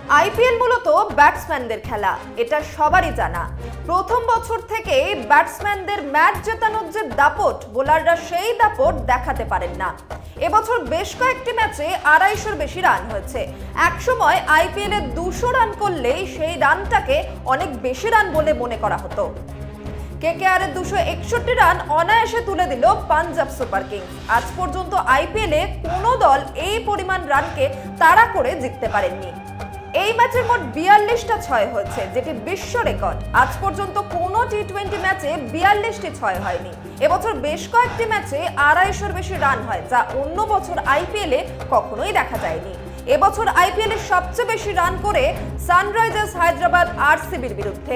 IPL মূলত ব্যাটসম্যানদের খেলা, এটা সবারই জানা। প্রথম বছর থেকে ব্যাটসম্যানদের ম্যাচ জেতানোর যে দাপট, বোলাররা সেই দাপট দেখাতে পারেন না। এবছর বেশ কয়েকটি ম্যাচে 250-র বেশি রান হয়েছে। একসময় আইপিএলে 200 রান করলেই সেই রানটাকে অনেক বেশি রান বলে মনে করা হতো। কেকেআর এর 261 রান অনায়াসে তুলে দিল পাঞ্জাব সুপার কিংস। আজ পর্যন্ত আইপিএলে কোনো দল এই পরিমাণ রানকে তাড়া করে জিততে পারেননি। এই ম্যাচের মোট 42টা 6 হয়েছে, যেটি বিশ্ব রেকর্ড। আজ পর্যন্ত কোনো টি20 ম্যাচে 42টি 6 হয়নি। এবছর বেশ কয়েকটি ম্যাচে 250-র বেশি রান হয়, যা অন্য বছর আইপিএলে কখনোই দেখা যায়নি। এবছর আইপিএলে সবচেয়ে বেশি রান করে সানরাইজার্স হায়দ্রাবাদ আরসিবির বিরুদ্ধে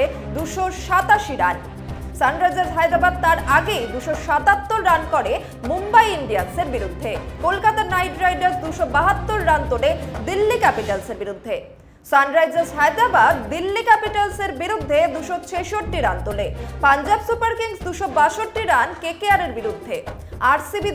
287 রান। সানরাইজার্স হায়দ্রাবাদ তার আগে 277 রান করে মুম্বাই ইন্ডিয়ান্সের বিরুদ্ধে। কলকাতা নাইট রাইডার্স 272 রান তোলে দিল্লি ক্যাপিটালসের বিরুদ্ধে। সানরাইজার্স হায়দ্রাবাদ দিল্লি ক্যাপিটালসের বিরুদ্ধে 266 রান তোলে। Punjab super kings 262 run KKR এর বিরুদ্ধে। আরসিবি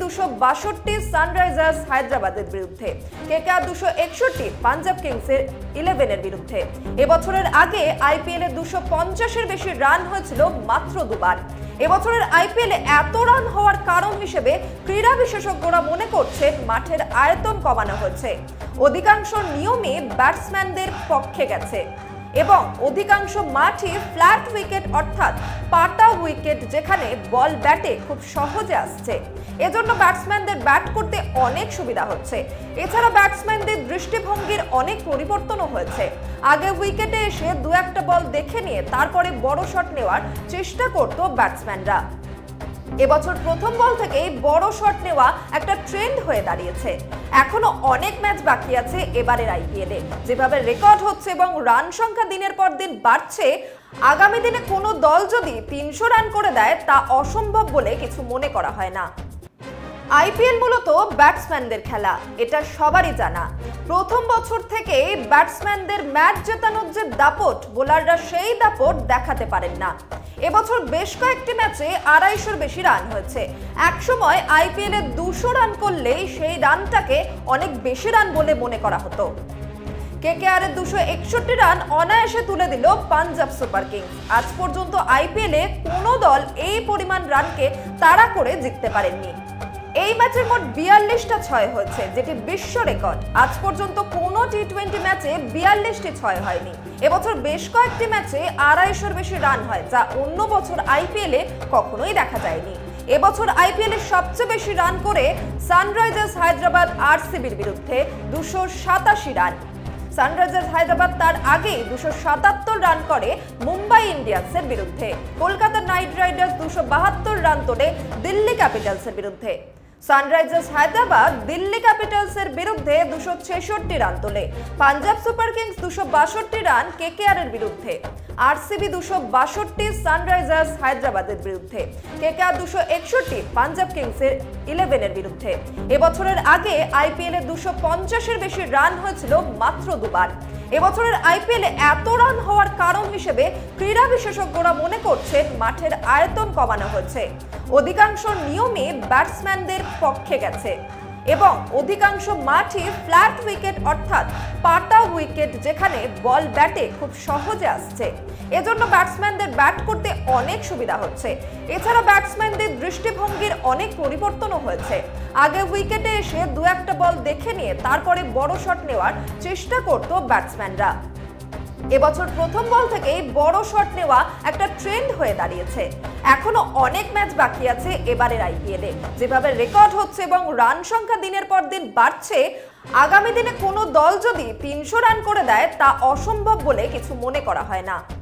262 সানরাইজার্স হায়দ্রাবাদের বিরুদ্ধে। কেকেআর 261 পাঞ্জাব কিংসের 11 এর বিরুদ্ধে। এবছরের আগে আইপিএলে 250-এর বেশি রান হয়েছিল মাত্র দুবার। এবছরের আইপিএলে এত রান হওয়ার কারণ হিসেবে ক্রীড়া বিশেষজ্ঞরা মনে করছেন মাঠের আয়তন কমানো হয়েছে। অধিকাংশ নিয়মে ব্যাটসম্যানদের পক্ষে গেছে এবং অধিকাংশ মাঠই ফ্ল্যাট উইকেট, অর্থাৎ পাটা উইকেট, যেখানে বল ব্যাটে খুব সহজে আসছে। এজন্য ব্যাটসম্যানদের ব্যাট করতে অনেক সুবিধা হচ্ছে। এছাড়া ব্যাটসম্যানদের দৃষ্টিভঙ্গির অনেক পরিবর্তনও হয়েছে। আগে উইকেটে এসে 2-1টা বল দেখে নিয়ে তারপরে বড় শট নেওয়ার চেষ্টা করত ব্যাটসম্যানরা। এবছর প্রথম বল থেকেই বড় শট নেওয়া একটা ট্রেন্ড হয়ে দাঁড়িয়েছে। এখনো অনেক ম্যাচ বাকি আছে এবারের আইপিএলে। যেভাবে রেকর্ড হচ্ছে এবং রান সংখ্যা দিনের পর দিন বাড়ছে, আগামী দিনে কোনো দল যদি 300 রান করে দেয় তা অসম্ভব বলে কিছু মনে করা হয় না। আইপিএল মূলত ব্যাটসম্যানদের খেলা, এটা সবারই জানা। প্রথম বছর থেকে ব্যাটসম্যানদের ম্যাচ জেতানোর যে দাপট, বোলাররা সেই দাপট দেখাতে পারেন না। এবছর বেশ কয়েকটি ম্যাচে 250-র বেশি রান হয়েছে। একসময় আইপিএলে 200 রান করলেই সেই রানটাকে অনেক বেশি রান বলে মনে করা হতো। কেকেআর এর 261 রান অনায়াসে তুলে দিল পাঞ্জাব সুপার কিংস। আজ পর্যন্ত আইপিএলে কোনো দল এই পরিমাণ রানকে তাড়া করে জিততে পারেননি। এই ম্যাচের মোট 42টা 6 হয়েছে, যেটি বিশ্ব রেকর্ড। আজ পর্যন্ত কোনো টি20 ম্যাচে 42টি 6 হয়নি। এবছর বেশ কয়েকটি ম্যাচে 250-র বেশি রান হয়, যা অন্য বছর আইপিএলে কখনোই দেখা যায়নি। এবছর আইপিএলে সবচেয়ে বেশি রান করে সানরাইজার্স হায়দ্রাবাদ আরসিবির বিরুদ্ধে 287 রান। সানরাইজার্স হায়দ্রাবাদ তার আগে 277 রান করে মুম্বাই ইন্ডিয়ান্সের বিরুদ্ধে। কলকাতা নাইট রাইডার্স 272 রান তোলে দিল্লি ক্যাপিটালসের বিরুদ্ধে। সানরাইজার্স হায়দ্রাবাদ দিল্লি ক্যাপিটালসের বিরুদ্ধে 266 রান তোলে। Punjab super kings 262 run KKR এর বিরুদ্ধে। আরসিবি 262 সানরাইজার্স হায়দ্রাবাদের বিরুদ্ধে। কেকেআর 261 পাঞ্জাব কিংসের 11 এর বিরুদ্ধে। এবছরের আগে আইপিএলে 250-এর বেশি রান হয়েছিল মাত্র দুবার। এবছরের আইপিএলে এত রান হওয়ার কারণ হিসেবে ক্রীড়া বিশেষজ্ঞরা মনে করছেন মাঠের আয়তন কমানো হয়েছে। অধিকাংশ নিয়মে ব্যাটসম্যানদের পক্ষে গেছে এবং অধিকাংশ মাঠই ফ্ল্যাট উইকেট, অর্থাৎ পাটা উইকেট, যেখানে বল ব্যাটে খুব সহজে আসছে। এজন্য ব্যাটসম্যানদের ব্যাট করতে অনেক সুবিধা হচ্ছে। এছাড়া ব্যাটসম্যানদের দৃষ্টিভঙ্গির অনেক পরিবর্তনও হয়েছে। আগে উইকেটে এসে 2-1টা বল দেখে নিয়ে তারপরে বড় শট নেওয়ার চেষ্টা করত ব্যাটসম্যানরা। এবছর প্রথম বল থেকেই বড় শট নেওয়া একটা ট্রেন্ড হয়ে দাঁড়িয়েছে। এখনো অনেক ম্যাচ বাকি আছে এবারের আইপিএলে। যেভাবে রেকর্ড হচ্ছে এবং রান সংখ্যা দিনের পর দিন বাড়ছে, আগামী দিনে কোনো দল যদি 300 রান করে দেয় তা অসম্ভব বলে কিছু মনে করা হয় না।